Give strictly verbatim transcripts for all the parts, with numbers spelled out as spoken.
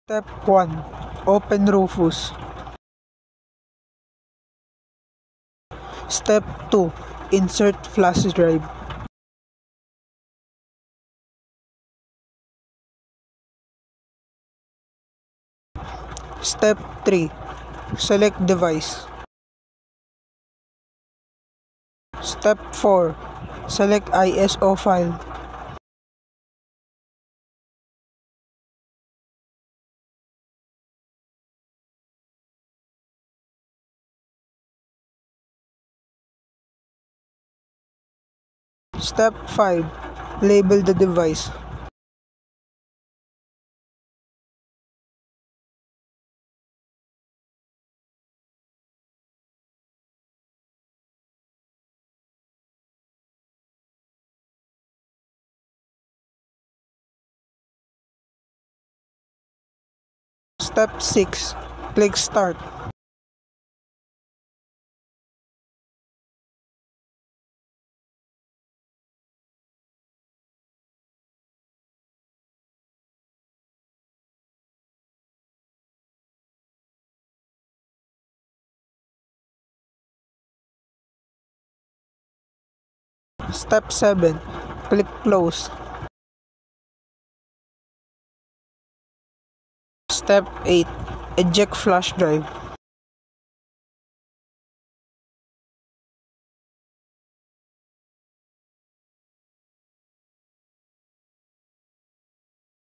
Step one. Open Rufus. Step two. Insert flash drive. Step three. Select device. Step four. Select I S O file. Step five. Label the device. Step six. Click Start. Step seven. Click Close. Step eight. Eject flash drive.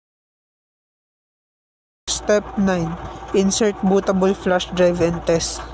Step nine. Insert bootable flash drive and test.